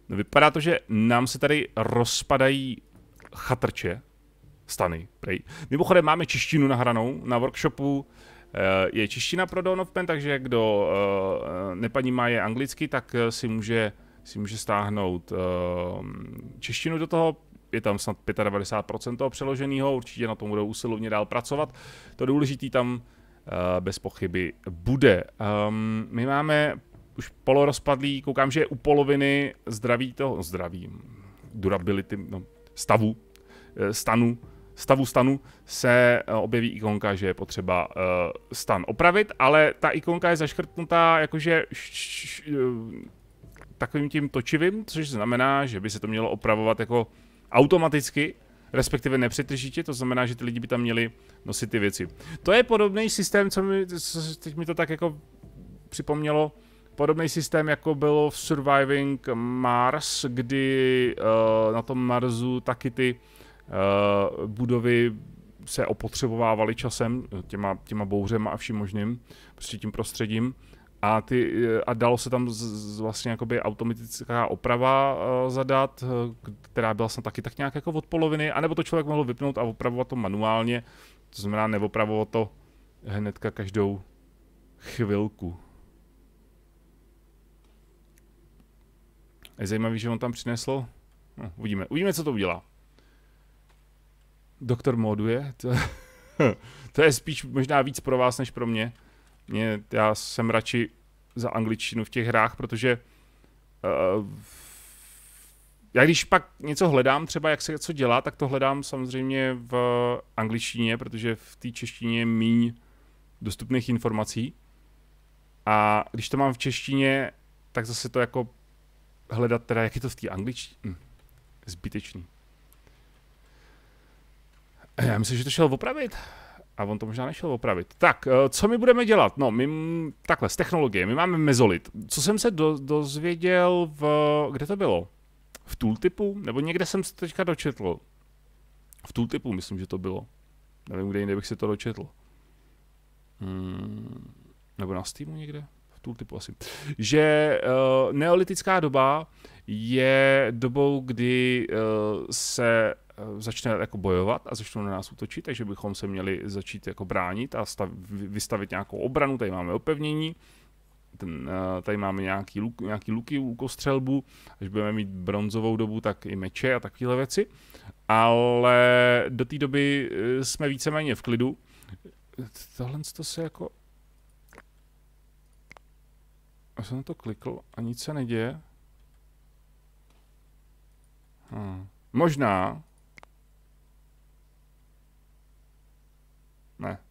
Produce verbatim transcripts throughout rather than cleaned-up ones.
No, vypadá to, že nám se tady rozpadají chatrče, stany, prej. Mimochodem máme češtinu nahranou na workshopu, je čeština pro Dawn of Pen, takže kdo nepanímá je anglicky, tak si může, si může stáhnout češtinu do toho. Je tam snad devadesát pět procent toho přeloženého, určitě na tom budou usilovně dál pracovat. To důležitý tam uh, bez pochyby bude. Um, my máme už polorozpadlý, koukám, že je u poloviny zdraví toho, zdraví, durability, no, stavu, stanu, stavu stanu se uh, objeví ikonka, že je potřeba uh, stan opravit, ale ta ikonka je zaškrtnutá jakože š, š, uh, takovým tím točivým, což znamená, že by se to mělo opravovat jako automaticky, respektive nepřetržitě, to znamená, že ty lidi by tam měli nosit ty věci. To je podobný systém, co mi, co, teď mi to tak jako připomnělo, podobný systém, jako bylo v Surviving Mars, kdy uh, na tom Marsu taky ty uh, budovy se opotřebovávaly časem, těma, těma bouřema a vším možným, prostě tím prostředím. A, ty, a dalo se tam z, z vlastně jakoby automatická oprava uh, zadat, která byla snad taky tak nějak jako od poloviny, anebo to člověk mohl vypnout a opravovat to manuálně, to znamená neopravovat to hnedka každou chvilku. Je zajímavý, že on tam přinesl. No, uvidíme, uvidíme, co to udělá. Doktor moduje, to, to je spíš možná víc pro vás, než pro mě. Mě, já jsem radši za angličtinu v těch hrách, protože uh, já když pak něco hledám, třeba jak se něco dělá, tak to hledám samozřejmě v angličtině, protože v té češtině je míň dostupných informací. A když to mám v češtině, tak zase to jako hledat teda, jak je to v té angličtině. Hm, zbytečný. Já myslím, že to šel opravit. A on to možná nešel opravit. Tak, co my budeme dělat? No, my, takhle, z technologie, my máme mezolit. Co jsem se do, dozvěděl v, kde to bylo? V Tooltipu? Nebo někde jsem se teďka dočetl. V Tooltipu myslím, že to bylo. Nevím, kde jinde bych si to dočetl. Hmm, nebo na Steamu někde? V Tooltipu asi. Že uh, neolitická doba je dobou, kdy uh, se začne jako bojovat a začnou na nás útočit, takže bychom se měli začít jako bránit a stav, vystavit nějakou obranu. Tady máme opevnění, ten, tady máme nějaký, luk, nějaký luky, lukostřelbu, až budeme mít bronzovou dobu, tak i meče a takovéhle věci. Ale do té doby jsme víceméně v klidu. Tohle to se jako... Já jsem na to klikl a nic se neděje. Hm. Možná... Ne.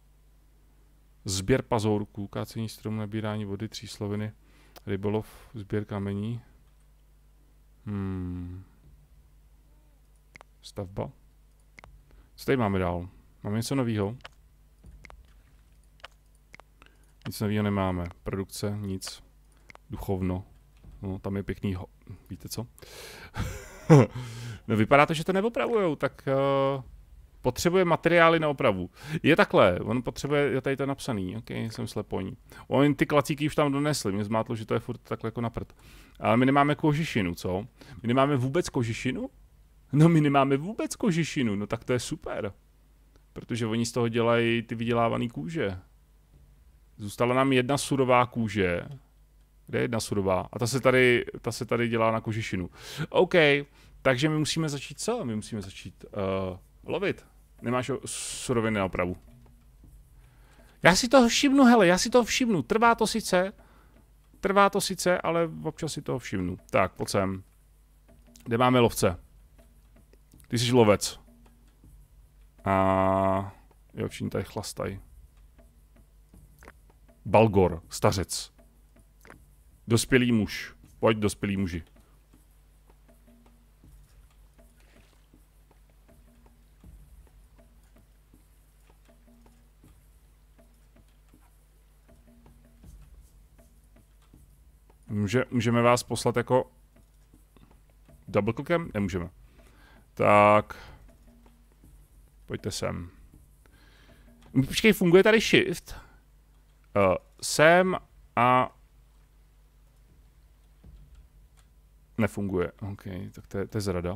Sběr pazourků, kácení stromů, nabírání vody, třísloviny, rybolov, sběr kamení. Hmm. Stavba. Co tady máme dál? Máme něco novýho? Nic novýho nemáme. Produkce, nic. Duchovno. No, tam je pěkný ho... Víte co? No, vypadá to, že to neopravujou, tak... Uh... Potřebuje materiály na opravu. Je takhle, on potřebuje, je tady to napsaný, ok, jsem sleponí. Oni ty klacíky už tam donesli, mě zmátlo, že to je furt takhle jako na prd. Ale my nemáme kožišinu, co? My nemáme vůbec kožišinu? No my nemáme vůbec kožišinu, no tak to je super. Protože oni z toho dělají ty vydělávané kůže. Zůstala nám jedna surová kůže. Kde je jedna surová? A ta se tady, ta se tady dělá na kožišinu. OK, takže my musíme začít co? My musíme začít uh, lovit. Nemáš suroviny na opravu. Já si toho všimnu, hele, já si toho všimnu. Trvá to sice, trvá to sice, ale občas si toho všimnu. Tak, pojď sem. Kde máme lovce? Ty jsi lovec. A jo, všichni tady chlastají. Balgor, stařec. Dospělý muž. Pojď, dospělý muži. Může, můžeme vás poslat jako double clickem? Nemůžeme. Tak. Pojďte sem. Počkej, funguje tady shift? Uh, sem a... Nefunguje, OK, tak to je, to je zrada.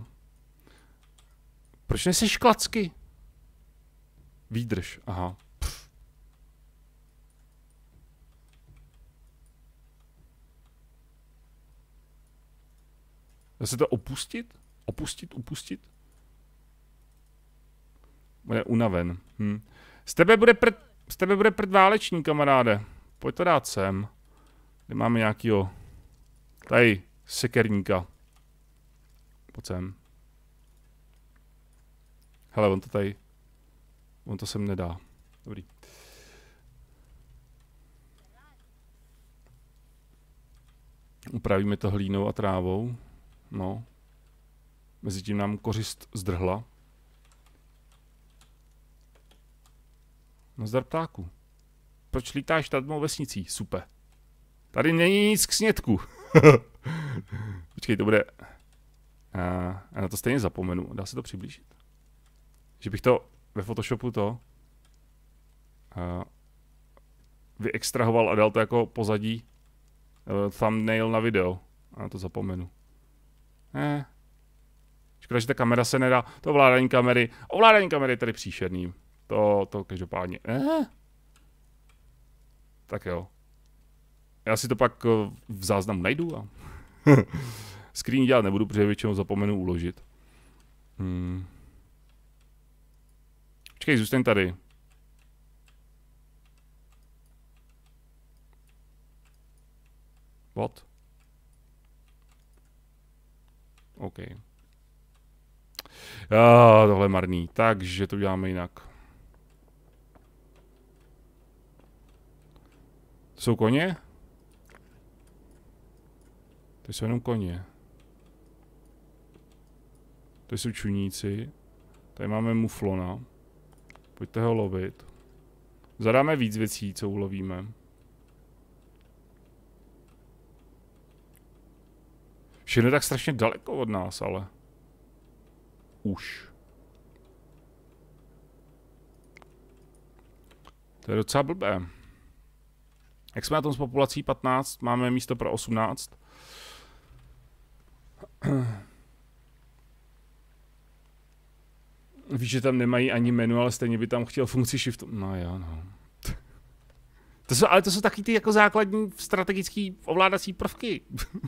Proč neseš klacky? Výdrž, aha. Pff. Dá se to opustit? Opustit, upustit? Bude unaven. Hm. Z tebe bude prd, z tebe bude prd váleční, kamaráde. Pojď to dát sem. Kde máme nějakýho... Tady, sekerníka. Pojď sem. Hele, on to tady... On to sem nedá. Dobrý. Upravíme to hlínou a trávou. No. Mezitím nám kořist zdrhla. Nazdar ptáku. Proč lítáš nad mou vesnicí? Super. Tady není nic k snědku. Počkej, to bude... A, já na to stejně zapomenu. Dá se to přiblížit? Že bych to ve Photoshopu to... A, vyextrahoval a dal to jako pozadí. Uh, thumbnail na video. A na to zapomenu. Eh. Škoda, že ta kamera se nedá. To ovládání kamery. Ovládání kamery je tady příšerný. To, to každopádně. Eh? Tak jo. Já si to pak v záznamu najdu a screen dělat nebudu, protože většinou zapomenu uložit. Hmm. Počkej, zůstaň tady. What? OK. Ah, tohle je marný. Takže to děláme jinak. To jsou koně? To jsou jenom koně. To jsou čuníci. Tady máme muflona. Pojďte ho lovit. Zadáme víc věcí, co ulovíme. Všechno je tak strašně daleko od nás, ale... Už. To je docela blbé. Jak jsme na tom s populací patnáct, máme místo pro osmnáct. Víš, že tam nemají ani menu, ale stejně by tam chtěl funkci shift. No jo, no. To jsou, ale to jsou taky ty jako základní strategický ovládací prvky.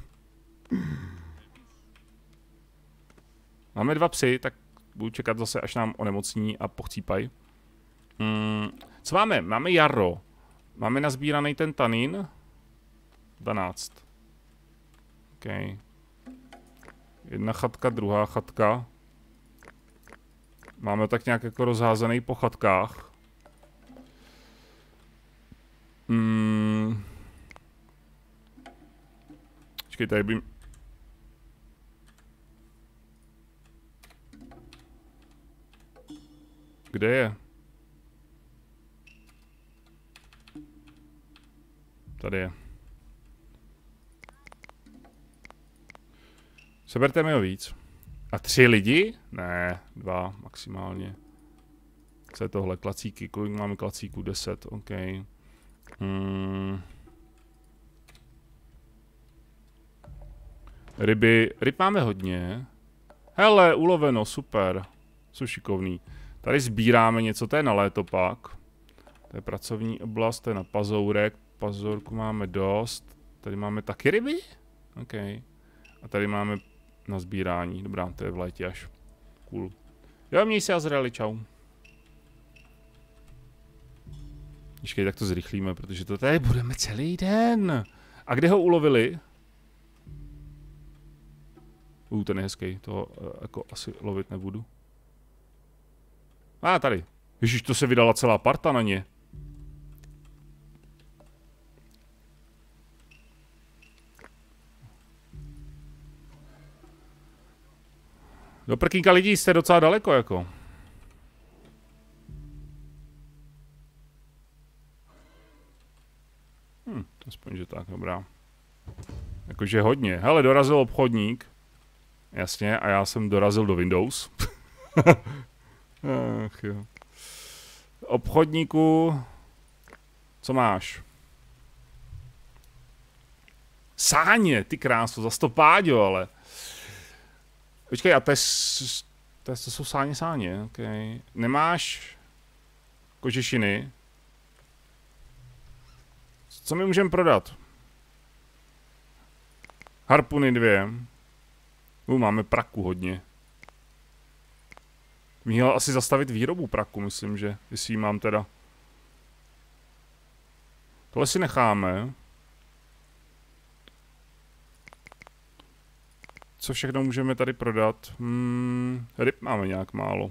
Máme dva psy, tak budu čekat zase, až nám onemocní a pochcípají. Hmm, co máme? Máme jaro. Máme nazbíraný ten tanin. dvanáct. OK. Jedna chatka, druhá chatka. Máme tak nějak jako rozházený po chatkách. Hmm. Počkej, tady by... Kde je? Tady je. Seberte mi ho víc. A tři lidi? Ne, dva maximálně. Co je tohle? Klacíky. Kolik máme klacíků? Deset, OK. Hmm. Ryby. Ryb máme hodně. Hele, uloveno, super. Jsou šikovný. Tady sbíráme něco, to je na léto pak. To je pracovní oblast, to je na pazourek. Pazorku máme dost. Tady máme taky ryby? OK. A tady máme na sbírání. Dobrá, to je v létě až. Cool. Jo, měj se Azraeli, čau. Počkej, tak to zrychlíme, protože to tady budeme celý den. A kde ho ulovili? Uh, ten je hezký, to uh, jako asi lovit nebudu. A ah, tady. Ježiš, to se vydala celá parta na ně. Do prkínka lidí jste docela daleko, jako. Hm, aspoň, že tak, dobrá. Jakože hodně. Hele, dorazil obchodník. Jasně, a já jsem dorazil do Windows. Ach jo. Obchodníku, co máš? Sáně, ty krásu, za sto páďo, ale. Počkej, a to, je, to, je, to jsou sáně sáně, okay. Nemáš kožešiny? Co my můžeme prodat? Harpuny dvě. U, máme praku hodně. Měl asi zastavit výrobu praku, myslím, že. Jestli ji mám teda. Tohle si necháme. Co všechno můžeme tady prodat? Hmm, ryb máme nějak málo.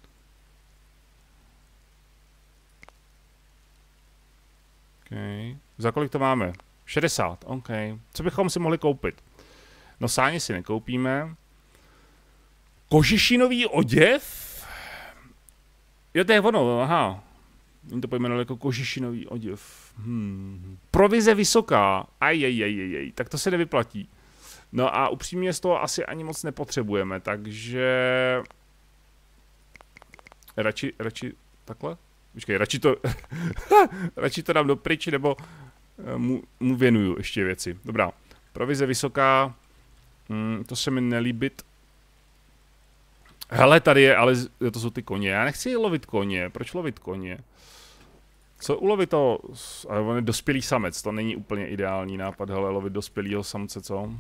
Okay. Za kolik to máme? šedesát, OK. Co bychom si mohli koupit? No sáně si nekoupíme. Kožešinový oděv? Jo, to je ono, aha. Oni to pojmenovali jako kožešinový oděv. Hmm. Provize vysoká. Ajajajajaj, tak to se nevyplatí. No a upřímně z toho asi ani moc nepotřebujeme, takže... Radši, radši, takhle? Počkej, radši to, radši to dám do pryč, nebo mu, mu věnuju ještě věci. Dobrá, provize vysoká, hmm, to se mi nelíbit. Hele, tady je, ale to jsou ty koně, já nechci lovit koně, proč lovit koně? Co ulovit to, ale on je dospělý samec, to není úplně ideální nápad, hele, lovit dospělýho samce, co?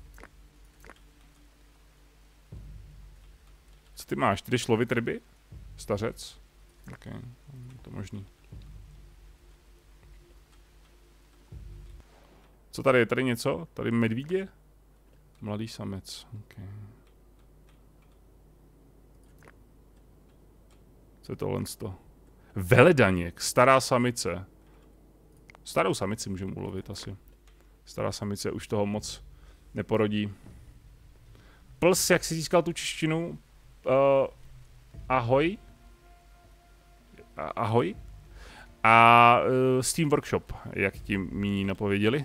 Co ty máš, ty jdeš lovit ryby? Stařec? Ok, to možný. Co tady je? Tady něco? Tady medvídě? Mladý samec, ok. Co je tohle? Veledaněk, stará samice. Starou samici můžeme ulovit asi. Stará samice už toho moc neporodí. Pls, jak jsi získal tu češtinu? Uh, ahoj. Ahoj. A uh, Steam Workshop, jak ti míní napověděli.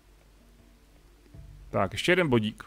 Tak, ještě jeden bodík.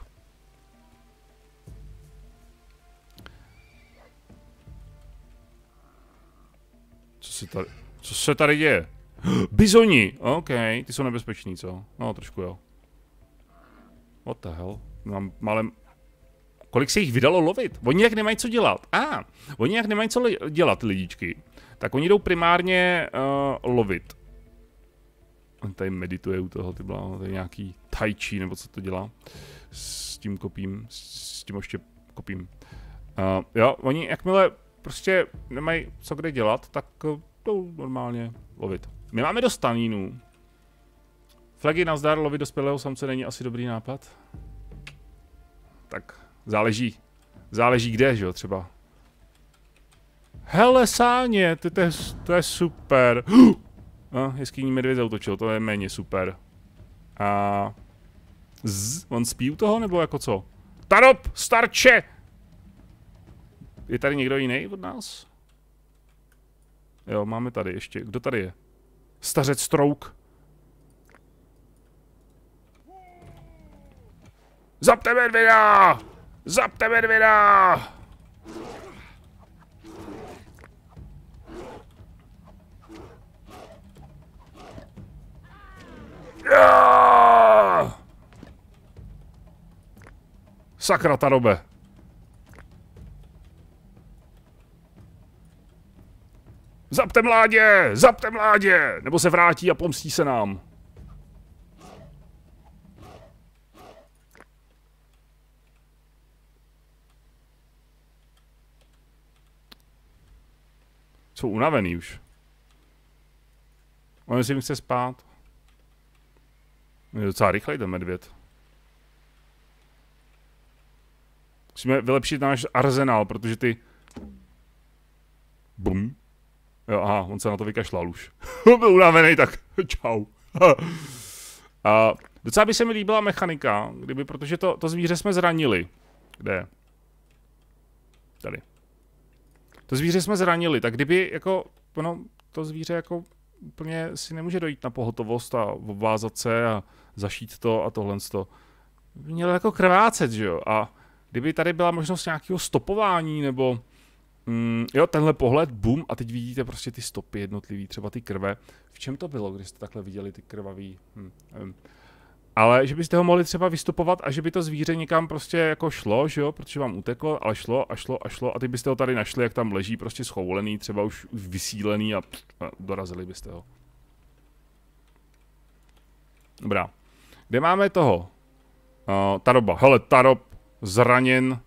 Co se tady, co se tady děje? Bizoni! OK, ty jsou nebezpeční, co? No, trošku jo. What the hell? Mám malem... Kolik se jich vydalo lovit? Oni jak nemají co dělat. A, ah, oni jak nemají co dělat, lidičky. Tak oni jdou primárně uh, lovit. On tady medituje u toho, ty byla, tady nějaký tai chi, nebo co to dělá. S tím kopím, s tím ještě kopím. Uh, jo, oni jakmile prostě nemají co kde dělat, tak uh, jdou normálně lovit. My máme dost tanínů. Flagy nazdar, lovit dospělého samce není asi dobrý nápad. Tak záleží, záleží kde, že jo, třeba. Hele, sáně, to, to, je, to je super. No, jeskyní medvěd zautočil, to je méně super. A... Z, on spí u toho, nebo jako co? Tarop, starče! Je tady někdo jiný od nás? Jo, máme tady ještě. Kdo tady je? Stařec Strouk. Zapte medvěda! Zapte medvěda! Ja! Sakra, Tarobe. Zapte mládě! Zapte mládě! Nebo se vrátí a pomstí se nám. Jsou unavený už. On si chce spát. Je docela rychlej ten medvěd. Musíme vylepšit náš arzenál, protože ty... Bum. Jo, aha, on se na to vykašlal už. Byl unavený, tak čau. A docela by se mi líbila mechanika, kdyby, protože to, to zvíře jsme zranili. Kde? Tady. To zvíře jsme zranili, tak kdyby jako, ono, to zvíře jako úplně si nemůže dojít na pohotovost a obvázat se a zašít to a tohle to. Mělo jako krvácet, že jo? A kdyby tady byla možnost nějakého stopování, nebo mm, jo, tenhle pohled, bum, a teď vidíte prostě ty stopy jednotlivý, třeba ty krve. V čem to bylo, když jste takhle viděli ty krvavý? Hm, hm. Ale že byste ho mohli třeba vystupovat a že by to zvíře někam prostě jako šlo, že jo, protože vám uteklo, ale šlo a šlo a šlo a teď byste ho tady našli, jak tam leží prostě schoulený, třeba už, už vysílený a, a dorazili byste ho. Dobrá. Kde máme toho? Uh, Taroba. Hele, Tarob zraněn.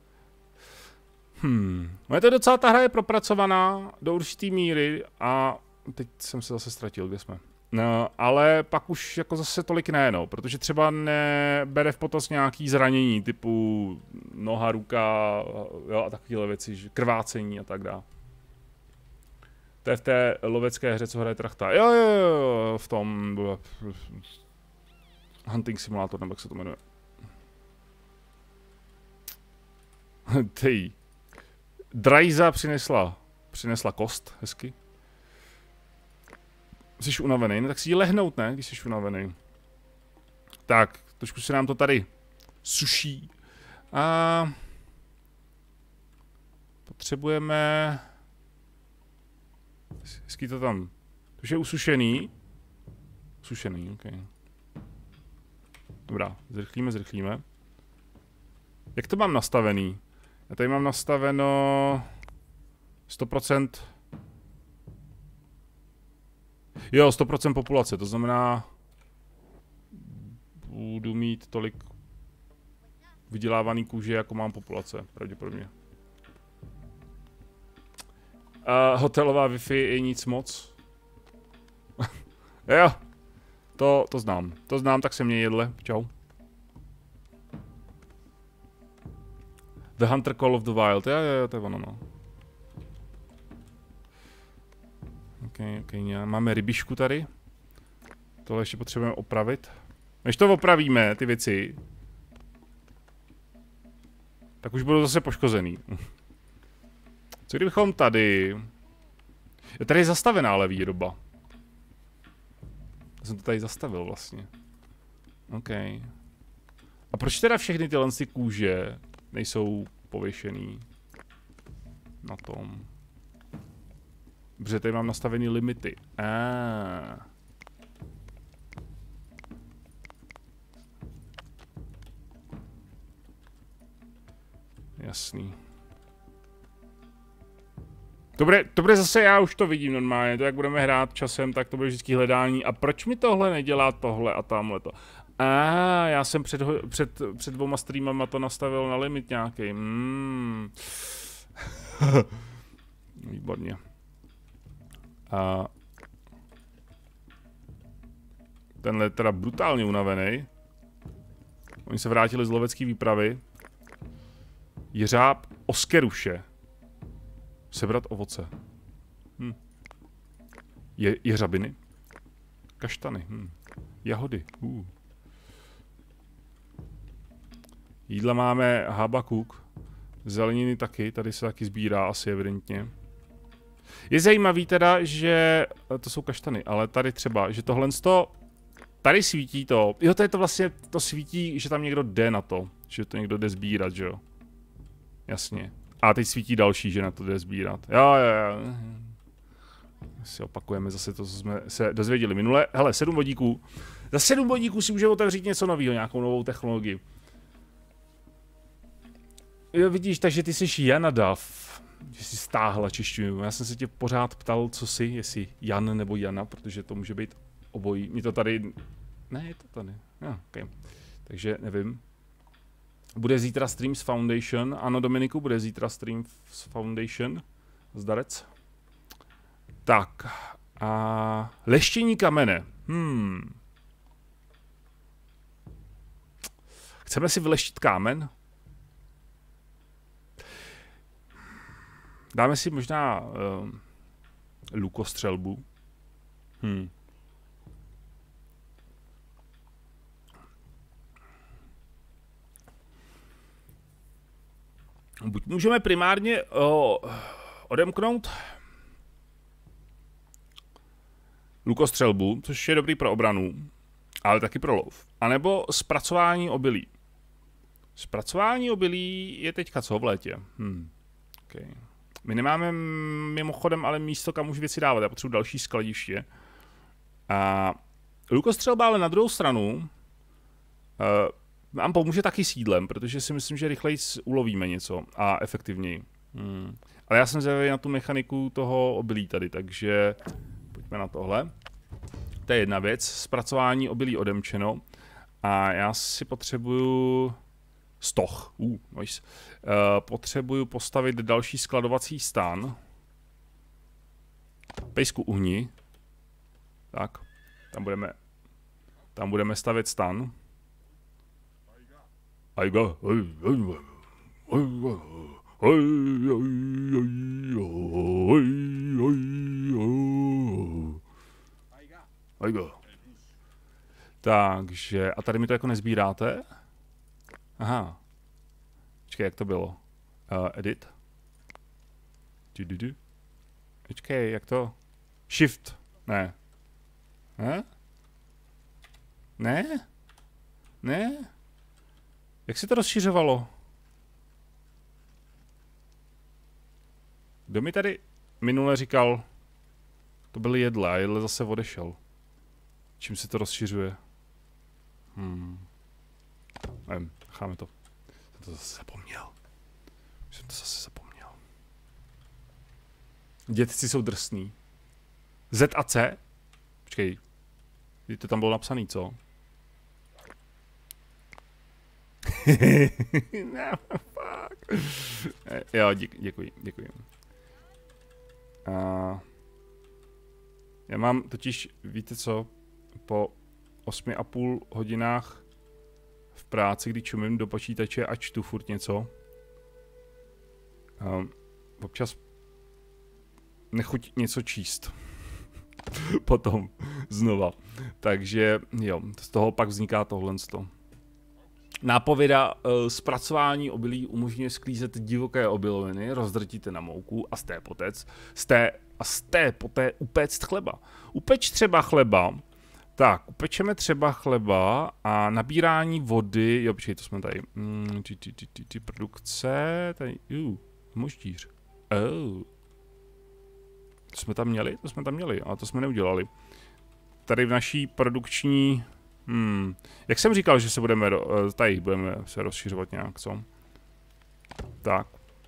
Hmm. No je to docela, ta hra je propracovaná do určitý míry a teď jsem se zase ztratil, kde jsme. No, ale pak už jako zase tolik ne, no, protože třeba nebere v potaz nějaký zranění, typu noha, ruka, jo, a takovéhle věci, krvácení a tak dále. To je v té lovecké hře, co hraje Trachta. Jo, jo, jo, v tom Hunting Simulator, nebo jak se to jmenuje. Tej. Drajza přinesla, přinesla kost, hezky. Jsi unavený, no tak si ji lehnout, ne, když jsi unavený. Tak, trošku se nám to tady suší. A potřebujeme... Hezky to tam. To už je usušený. Usušený, ok. Dobrá, zrychlíme, zrychlíme. Jak to mám nastavený? Já tady mám nastaveno... sto procent... Jo, sto procent populace, to znamená... Budu mít tolik vydělávaný kůže, jako mám populace, pravděpodobně. A hotelová Wi-Fi je nic moc. Jo, to, to znám. To znám, tak se mě jedle. Čau. The Hunter Call of the Wild, jo, jo, jo, to je ono, no. Ok, ok, máme rybišku tady. Tohle ještě potřebujeme opravit. Než to opravíme, ty věci, tak už budou zase poškozený. Co kdybychom tady... Je tady zastavená ale výroba. Já jsem to tady zastavil vlastně. OK. A proč teda všechny tyhle ty kůže nejsou pověšený na tom? Protože tady mám nastavený limity. Ah. Jasný. Dobré, to bude zase, já už to vidím normálně, to jak budeme hrát časem, tak to bude vždycky hledání. A proč mi tohle nedělá tohle a tamhle to? A ah, já jsem před, před, před dvouma streamama to nastavil na limit nějaký. Mm. Výborně. A tenhle je teda brutálně unavený. Oni se vrátili z lovecké výpravy. Jeřáb Oskeruše. Sebrat ovoce. Hm. Je, jeřabiny. Kaštany. Hm. Jahody. Uh. Jídla máme habakuk. Zeleniny taky. Tady se taky sbírá asi evidentně. Je zajímavý teda, že... To jsou kaštany, ale tady třeba, že tohle to... Tady svítí to. Jo, to je to vlastně... To svítí, že tam někdo jde na to. Že to někdo jde sbírat, že jo. Jasně. A teď svítí další, že na to jde sbírat. Jo, jo, jo. Si opakujeme zase to, co jsme se dozvěděli minule. Hele, sedm vodíků. Za sedm vodíků si můžeme otevřít něco nového, nějakou novou technologii. Jo, vidíš, takže ty jsi Jana Dav. Že jsi stáhla češtinu. Já jsem se tě pořád ptal, co jsi, jestli Jan nebo Jana, protože to může být obojí. Mě to tady... Ne, je to tady. No, okay. Takže nevím. Bude zítra stream z Foundation. Ano, Dominiku, bude zítra stream z Foundation. Zdarec. Tak. A leštění kamene. Hmm. Chceme si vyleštit kámen? Dáme si možná uh, lukostřelbu. Hmm. Buď můžeme primárně uh, odemknout lukostřelbu, což je dobrý pro obranu, ale taky pro lov. A nebo zpracování obilí. Zpracování obilí je teďka co v létě? Hmm. Okay. My nemáme mimochodem ale místo, kam už věci dávat. Já potřebuji další skladiště. A lukostřelba ale na druhou stranu nám pomůže taky sídlem, protože si myslím, že rychleji ulovíme něco a efektivněji. Hmm. Ale já jsem zvědavý na tu mechaniku toho obilí tady, takže pojďme na tohle. To je jedna věc, zpracování obilí odemčeno a já si potřebuju stoch, uh, nice. uh, potřebuju postavit další skladovací stán. Pejsku uhni. Tak, tam budeme, tam budeme stavět stan. Ajga. Ajga. Takže, a tady mi to jako nezbíráte? Aha. Počkej, jak to bylo? Uh, edit. Du, du, du. Počkej, jak to? Shift. Ne. Ne? Ne? Ne? Jak se to rozšiřovalo? Kdo mi tady minule říkal, to byly jedle a jedle zase odešel. Čím se to rozšiřuje? Hmm. Nevím, necháme to. Jsem to zase zapomněl. Jsem to zase zapomněl. Dětci jsou drsný. Z a C? Počkej. To tam bylo napsaný, co? No, fuck. Jo, dík, děkuji, děkuji. A já mám totiž, víte co, po osmi a půl hodinách v práci, kdy čumím do počítače a čtu furt něco, um, občas nechuť něco číst. Potom znova. Takže jo, z toho pak vzniká tohle. Nápověda e, zpracování obilí umožňuje sklízet divoké obiloviny, rozdrtíte na mouku a z té potec, z té, a z té poté upéct chleba. Upeč třeba chleba, tak, upečeme třeba chleba a nabírání vody, jo, počkej, to jsme tady, mm, či, či, či, či, či, produkce, tady, uh, moždíř, oh. To jsme tam měli? To jsme tam měli, ale to jsme neudělali. Tady v naší produkční... Hmm. Jak jsem říkal, že se budeme... Tady budeme se rozšiřovat nějak, co? Tak.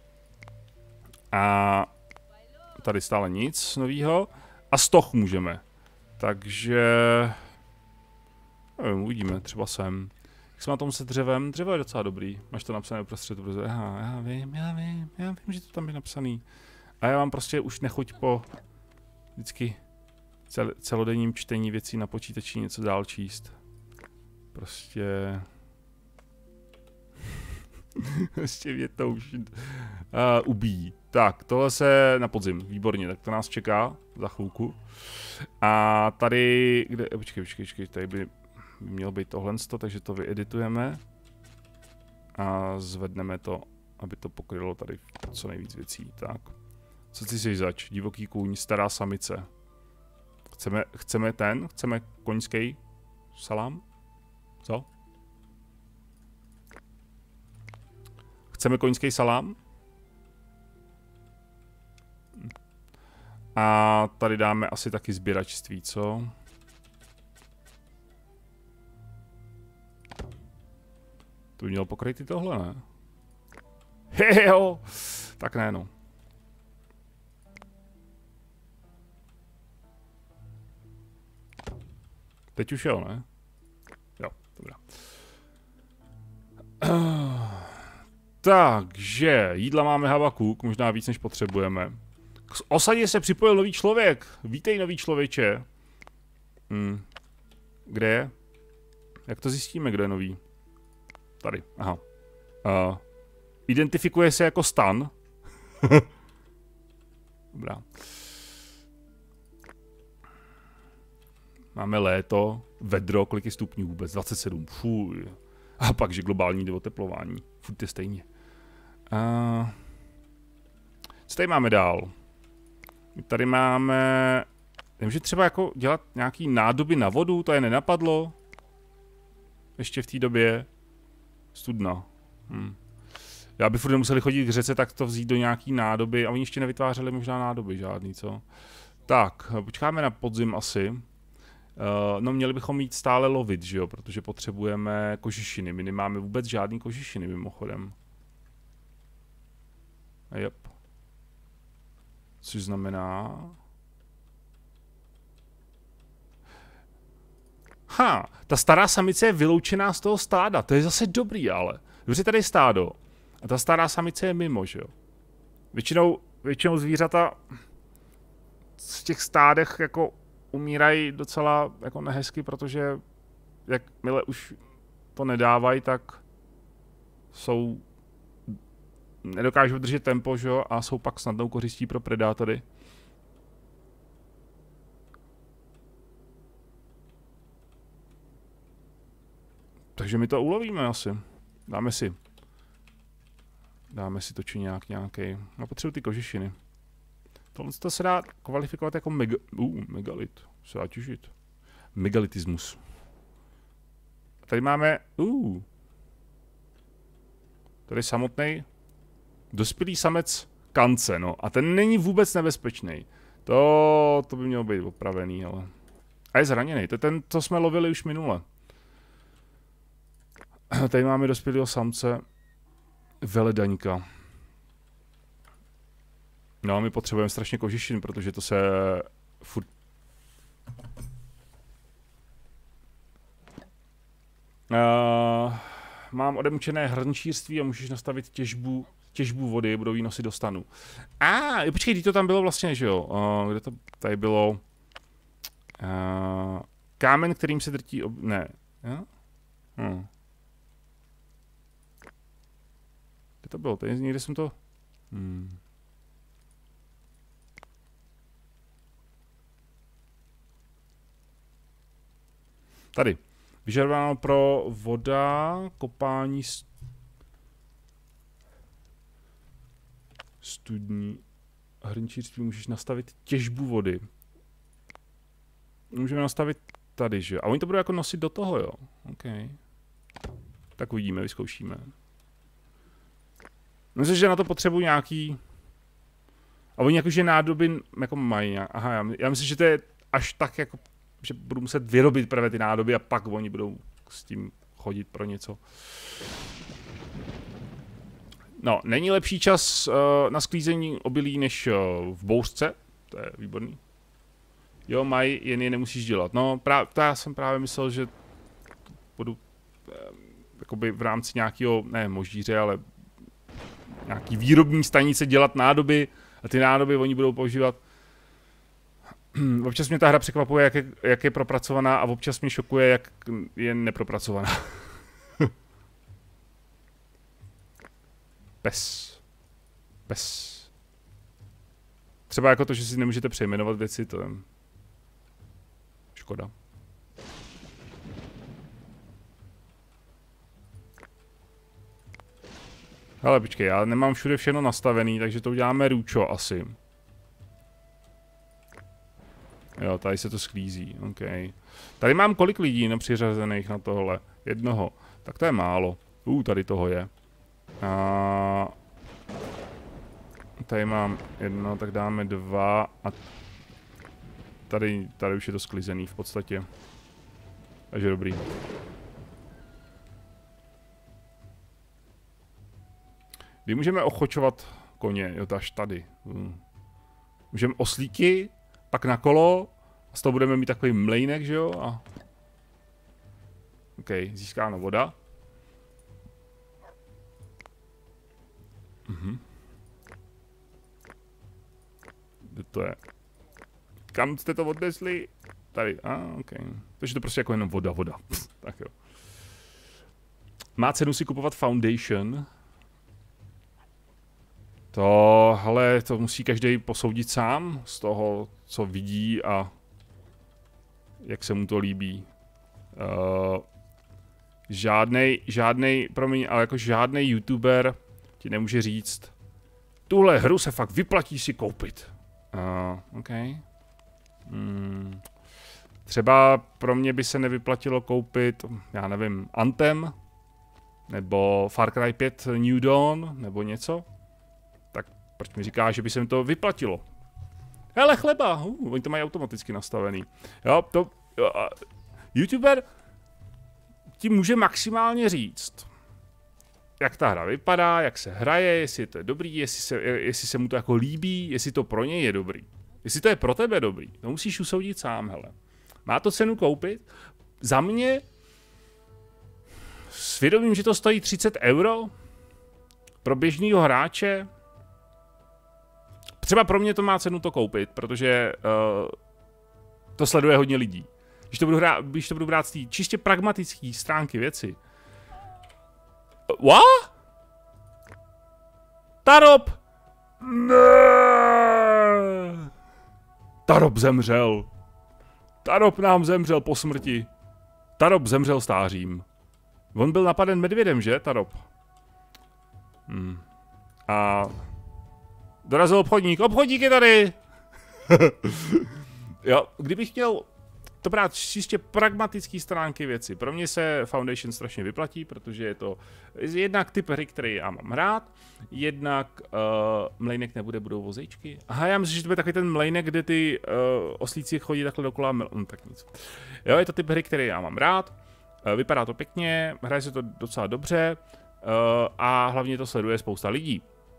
A... Tady stále nic novýho. A stoch můžeme. Takže... Nevím, uvidíme, třeba sem. Jak jsme na tom se dřevem? Dřevo je docela dobrý. Máš to napsané uprostřed. Aha, já vím, já vím, já vím, že to tam je napsaný. A já mám prostě už nechuť po vždycky cel, celodenním čtení věcí na počítači něco dál číst. Prostě... prostě mě to už uh, ubíjí. Tak, tohle se na podzim, výborně, tak to nás čeká za chvilku. A tady, kde, počkej, počkej, počkej, tady by, by mělo být tohle, takže to vyeditujeme. A zvedneme to, aby to pokrylo tady co nejvíc věcí, tak. Co ty jsi zač? Divoký kůň, stará samice. Chceme, chceme ten? Chceme koňský salám? Co? Chceme koňský salám? A tady dáme asi taky sběračství, co? To by mělo pokryt i tohle, ne? Hejo! Tak ne, no. Teď už jo, ne? Jo, dobrá. Takže, jídla máme Habakuk, možná víc, než potřebujeme. K osadě se připojil nový člověk. Vítej, nový člověče. Hmm. Kde je? Jak to zjistíme, kdo je nový? Tady, aha. Uh, identifikuje se jako stan. Dobrá. Máme léto, vedro, kolik je stupňů vůbec? dvacet sedm, fuj. A pak, že globální oteplování. Furt je stejně. Uh, co tady máme dál? My tady máme... Vím, že třeba jako dělat nějaký nádoby na vodu, to je nenapadlo. Ještě v té době. Studna. Hm. Já bych furt nemuseli chodit k řece, tak to vzít do nějaký nádoby. A oni ještě nevytvářeli možná nádoby žádný, co? Tak, počkáme na podzim asi. Uh, no měli bychom jít stále lovit, že jo, protože potřebujeme kožešiny. My nemáme vůbec žádný kožešiny mimochodem. Yep. Což znamená... Ha, ta stará samice je vyloučená z toho stáda, to je zase dobrý, ale. Dobře, tady je stádo. A ta stará samice je mimo, že jo. Většinou, většinou zvířata v těch stádech jako umírají docela jako nehezky, protože jakmile už to nedávají, tak jsou... nedokážou držet tempo, že jo, a jsou pak snadnou kořistí pro predátory. Takže my to ulovíme asi. Dáme si. Dáme si to či nějak nějaký. No potřebuji ty kožešiny. Tohle to se dá kvalifikovat jako mega, uh, megalit. Se dá těžit. Megalitismus. Tady máme, uh. Tady samotný dospělý samec kance, no. A ten není vůbec nebezpečný. To, to by mělo být opravený, ale. A je zraněný. To je ten, co jsme lovili už minule. Tady máme dospělého samce veledaňka. No a my potřebujeme strašně kožešin, protože to se furt... Uh, mám odemučené hrnčířství a můžeš nastavit těžbu, těžbu vody, budou výnosy do stanu. A ah, počkej, kdy to tam bylo vlastně, že jo? Uh, kde to tady bylo? Uh, kámen, kterým se drtí... Ob... Ne. Ja? Hmm. Kde to bylo? Tady někde jsem to... Hmm. Tady. Vyžadováno pro voda, kopání, studní, hrnčířství, můžeš nastavit těžbu vody. Můžeme nastavit tady, že? A oni to budou jako nosit do toho, jo? OK. Tak uvidíme, vyzkoušíme. Myslím, že na to potřebuji nějaký... A oni jakože nádoby jako mají. Aha, já, já myslím, že to je až tak jako... že budu muset vyrobit právě ty nádoby a pak oni budou s tím chodit pro něco. No, není lepší čas uh, na sklízení obilí než uh, v bouřce. To je výborný. Jo, mají, jen je nemusíš dělat. No, právě, to já jsem právě myslel, že budu uh, jakoby v rámci nějakého, ne možíře, ale nějaký výrobní stanice dělat nádoby a ty nádoby oni budou používat. Občas mě ta hra překvapuje, jak je, jak je propracovaná a občas mě šokuje, jak je nepropracovaná. Pes. Pes. Třeba jako to, že si nemůžete přejmenovat věci, to je škoda. Ale počkej, já nemám všude všechno nastavený, takže to uděláme růčo asi. Jo, tady se to sklízí, OK. Tady mám kolik lidí nepřiřazených na tohle? Jednoho. Tak to je málo. Uh, tady toho je. A... Tady mám jedno, tak dáme dva a... Tady, tady už je to sklizený v podstatě. Takže dobrý. Kdy můžeme ochočovat koně? Jo, to až tady. Hmm. Můžeme oslíky, pak na kolo, a z toho budeme mít takový mlejnek, že jo? A... OK, získáno voda. Mhm. Kde to je? Kam jste to odnesli? Tady, a ah, OK. Takže to prostě jako jenom voda, voda. Tak jo. Má cenu si kupovat Foundation? To, hele, to musí každý posoudit sám z toho, co vidí a jak se mu to líbí. Uh, žádnej, žádnej, promiň, ale jako žádnej YouTuber ti nemůže říct, tuhle hru se fakt vyplatí si koupit. Uh, OK. Hmm. Třeba pro mě by se nevyplatilo koupit, já nevím, Anthem, nebo Far Cry pět New Dawn, nebo něco. Tak proč mi říká, že by se mi to vyplatilo? Hele, chleba, uh, oni to mají automaticky nastavený. Jo, to Jo, a YouTuber ti může maximálně říct, jak ta hra vypadá, jak se hraje, jestli to je dobrý, jestli se, jestli se mu to jako líbí, jestli to pro něj je dobrý. Jestli to je pro tebe dobrý, to musíš usoudit sám, hele. Má to cenu koupit? Za mě, svědomím, že to stojí třicet euro pro běžného hráče, třeba pro mě to má cenu to koupit, protože uh, to sleduje hodně lidí. Když to budu, hrát, když to budu brát z té čistě pragmatické stránky věci. What? Tarop! Ne! Tarop zemřel. Tarop nám zemřel po smrti. Tarop zemřel stářím. On byl napaden medvědem, že, Tarop? Hmm. A dorazil obchodník. Obchodník je tady! Jo, kdybych měl to brát čistě pragmatické stránky věci. Pro mě se Foundation strašně vyplatí, protože je to jednak typ hry, který já mám rád, jednak uh, mlejnek nebude, budou vozejčky. Aha, já myslím, že to bude takový ten mlejnek, kde ty uh, oslíci chodí takhle dokola, no, tak nic. Jo, je to typ hry, který já mám rád, uh, vypadá to pěkně, hraje se to docela dobře uh, a hlavně to sleduje spousta lidí.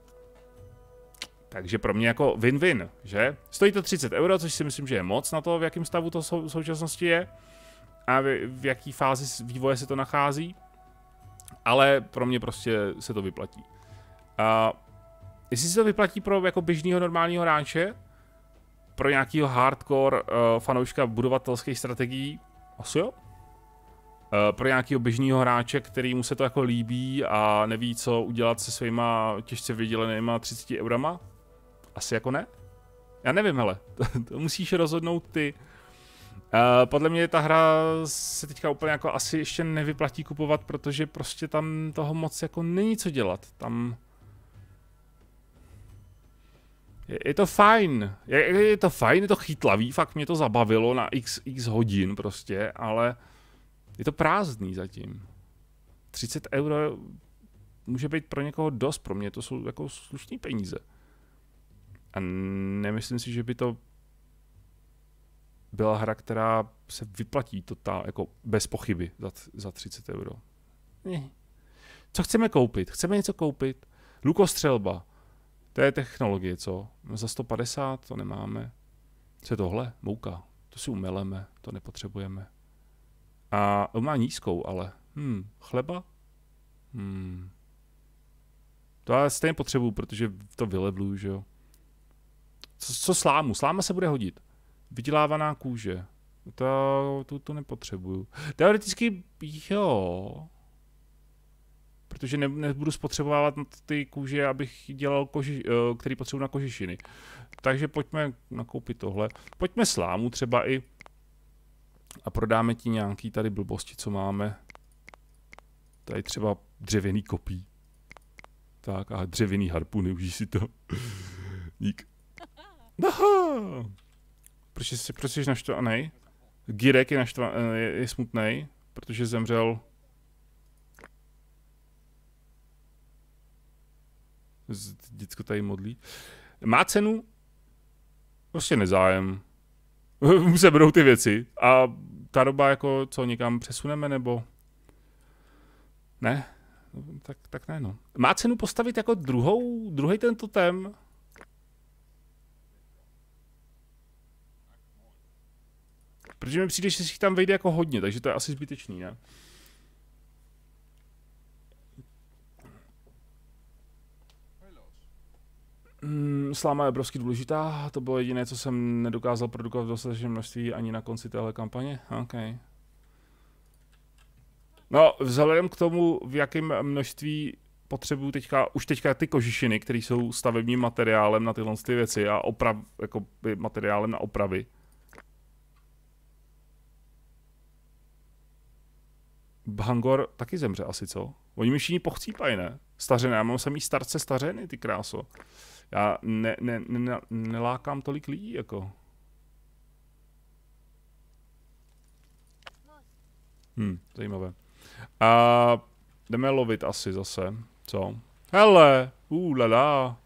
Takže pro mě jako win-win, že? Stojí to třicet euro, což si myslím, že je moc na to, v jakém stavu to v současnosti je a v, v jaký fázi vývoje se to nachází. Ale pro mě prostě se to vyplatí. A jestli se to vyplatí pro jako běžného normálního hráče, pro nějakého hardcore uh, fanouška budovatelských strategií, asi jo. Uh, pro nějakého běžného hráče, kterýmu se to jako líbí a neví, co udělat se svýma těžce vydělenýma třiceti eurama, asi jako ne? Já nevím, hele, to, to musíš rozhodnout ty. Uh, podle mě ta hra se teďka úplně jako asi ještě nevyplatí kupovat, protože prostě tam toho moc jako není co dělat. Tam je, je to fajn, je, je to fajn, je to chytlavý, fakt mě to zabavilo na x, x hodin prostě, ale je to prázdný zatím. třicet euro může být pro někoho dost, pro mě to jsou jako slušný peníze. A nemyslím si, že by to byla hra, která se vyplatí totál, jako bez pochyby za, za třicet euro. Ne. Co chceme koupit? Chceme něco koupit? Lukostřelba. To je technologie, co? Za sto padesát to nemáme. Co je tohle? Mouka. To si umeleme, to nepotřebujeme. A on má nízkou, ale. Hmm, chleba? Hmm. To já stejně potřebuju, protože to vylevluju, že jo. Co, co slámu? Sláma se bude hodit. Vydělávaná kůže. To, to, to nepotřebuju. Teoreticky jo. Protože ne, nebudu spotřebovávat ty kůže, abych dělal koži, který potřebuji na kožešiny. Takže pojďme nakoupit tohle. Pojďme slámu třeba i. A prodáme ti nějaký tady blbosti, co máme. Tady třeba dřevěný kopí. Tak a dřevěný harpuny, užij si to. Dík. Aha. Proč jsi, proč jsi naštvanej? Girek je, naštva, je, je smutnej, protože zemřel. Děcko tady modlí. Má cenu? Prostě nezájem. Mu se berou ty věci. A ta doba jako co, někam přesuneme, nebo? Ne? Tak, tak ne, no. Má cenu postavit jako druhou, druhý ten totem? Protože mi přijde, že si jich tam vejde jako hodně, takže to je asi zbytečný, ne? Hmm, sláma je obrovsky důležitá, to bylo jediné, co jsem nedokázal produkovat v dostatečném množství ani na konci téhle kampaně. OK. No, vzhledem k tomu, v jakém množství potřebuju teďka, už teďka ty kožišiny, které jsou stavebním materiálem na tyhle ty věci a oprav, jako materiálem na opravy. Bhangor taky zemře asi, co? Oni mi všichni pochcípají, ne? Stařené, já mám samý starce stařeny, ty kráso. Já ne, ne, ne, nelákám tolik lidí, jako. Hm, zajímavé. A jdeme lovit asi zase, co? Hele, uh, lala.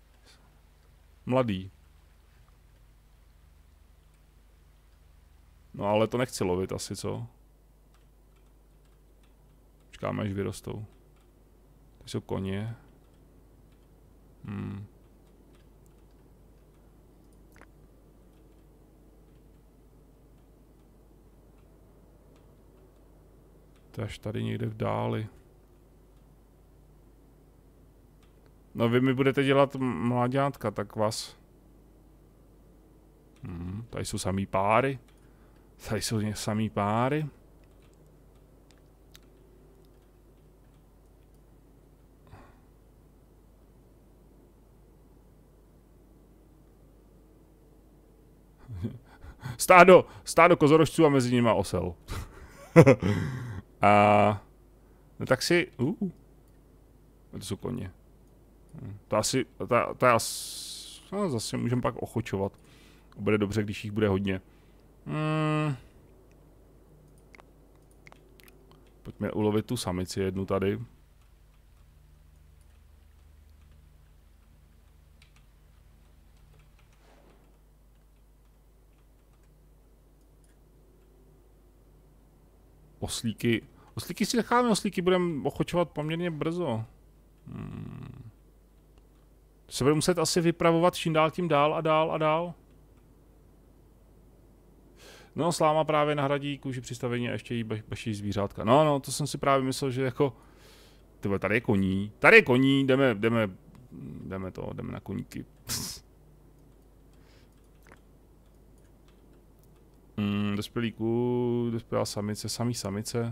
Mladý. No ale to nechci lovit asi, co? Počkáme, až vyrostou. To jsou koně. Hmm. To až tady někde v dáli. No vy mi budete dělat mláďátka, tak vás... Hmm, tady jsou samý páry. Tady jsou samý páry. Stádo, stádo kozorožců a mezi nimi osel. A... No tak si... Uh, to jsou koně. To asi... To, to je asi... No, zase můžeme pak ochočovat. Bude dobře, když jich bude hodně. Hmm. Pojďme ulovit tu samici jednu tady. Oslíky. Oslíky si necháme, oslíky budeme ochočovat poměrně brzo. Hmm. Se bude muset asi vypravovat čím dál tím dál a dál a dál. No, sláma právě nahradí kůži přistavení a ještě jí baší zvířátka. No, no, to jsem si právě myslel, že jako... Tyhle, tady je koní. Tady je koní, jdeme, jdeme... Jdeme to, jdeme na koníky. Hmm, dospělý ků, dospělá samice, samý samice.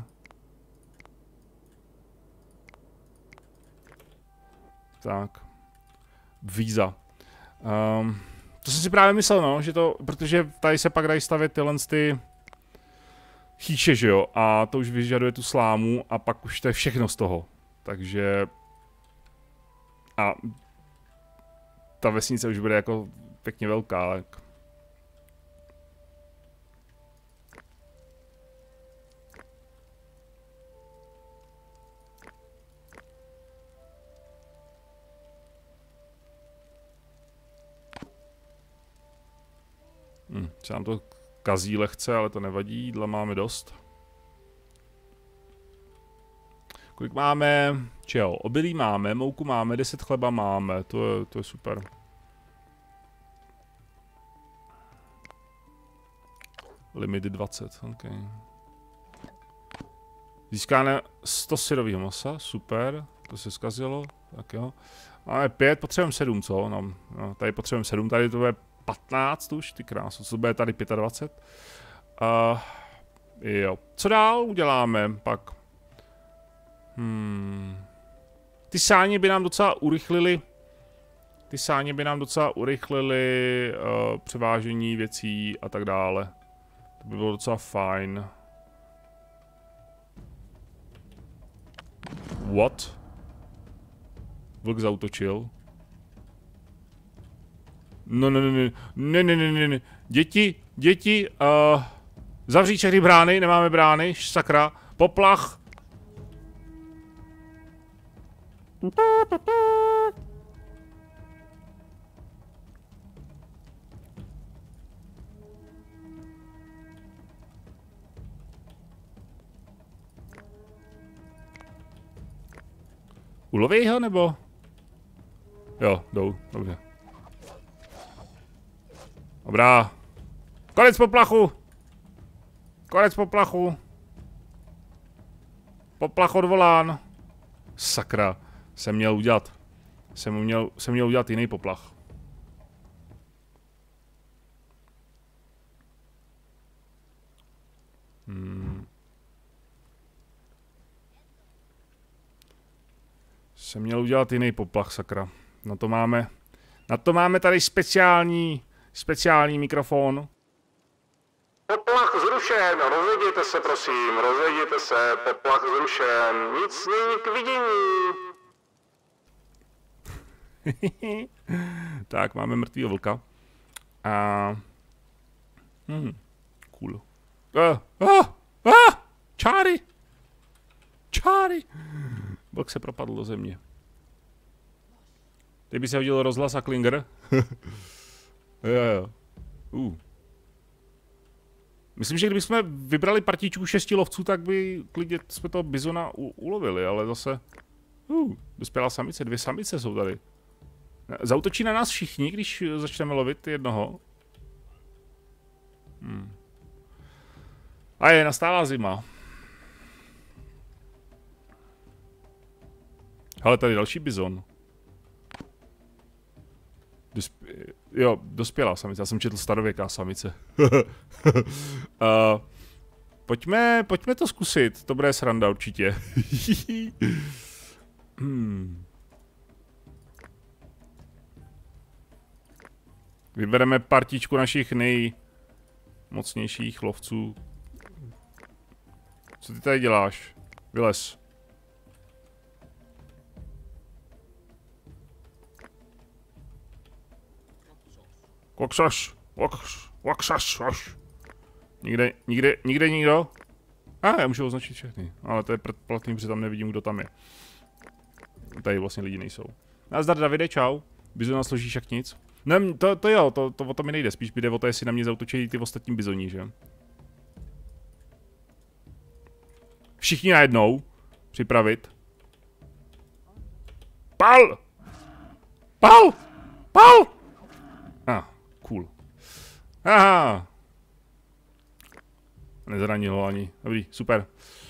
Tak. Víza. Um, to jsem si právě myslel, no, že to, protože tady se pak dají stavět tyhle ty chýče, že jo, a to už vyžaduje tu slámu a pak už to je všechno z toho. Takže... A... Ta vesnice už bude jako pěkně velká, tak... Hm, se nám to kazí lehce, ale to nevadí, jídla máme dost. Kolik máme? Čeho? Obilí máme, mouku máme, deset chleba máme, to je, to je super. Limit dvacet, ok. Získáme sto syrového masa, super, to se zkazilo, tak jo. Máme pět, potřebujeme sedm, co? No, no, tady potřebujeme sedm, tady to bude patnáct už, ty krásu, co bude tady dvacet pět. Uh, jo, co dál uděláme pak? Hmm. Ty sáně by nám docela urychlili, ty sáně by nám docela urychlili uh, převážení věcí a tak dále. To by bylo docela fajn. What? Vlk zautočil. No, no, no, no, ne, ne, ne, ne, ne, děti, děti, uh, zavřít všechny brány, nemáme brány, sakra, poplach. Uloví ho, nebo? Jo, jdou, dobře. Dobrá. Konec poplachu! Konec poplachu! Poplach odvolán. Sakra, jsem měl udělat. Jsem měl, jsem měl udělat jiný poplach. Hmm. Jsem měl udělat jiný poplach, sakra. Na to máme, na to máme tady speciální, speciální mikrofon. Poplach zrušen, rozejděte se prosím, rozejděte se, poplach zrušen, nic není k vidění. Tak, máme mrtvýho vlka. A... Hmm, cool. Ah, ah, ah, čáry! Čáry! Vlk se propadl do země. Teď by se hodil rozhlas a klinger. Jo, jo. Uh. Myslím, že kdybychom vybrali partičku šesti lovců, tak by klidně jsme toho bizona u, ulovili, ale zase... Uh, dospělá samice, dvě samice jsou tady. Zautočí na nás všichni, když začneme lovit jednoho. Hmm. A je, nastává zima. Hele, tady další bizon. Dospě... Jo, dospělá samice, já jsem četl starověká samice. uh, pojďme, pojďme to zkusit, to bude sranda určitě. hmm. Vybereme partičku našich nejmocnějších lovců. Co ty tady děláš? Vylez. Koksaš, koksaš, koksaš. Nikde, nikde, nikde nikdo? A ah, já můžu označit všechny, ale to je předplatný, protože tam nevidím, kdo tam je. Tady vlastně lidi nejsou. Nazdar Davide, čau. Bizona složíš jak nic. Ne, to, to jo, to, to o to mi nejde, spíš jde o to, jestli na mě zautočí ty ostatní bizoní, že? Všichni najednou. Připravit. Pal! Pal! Pal! Ah, cool. Aha. Nezranil ho ani. Dobrý, super.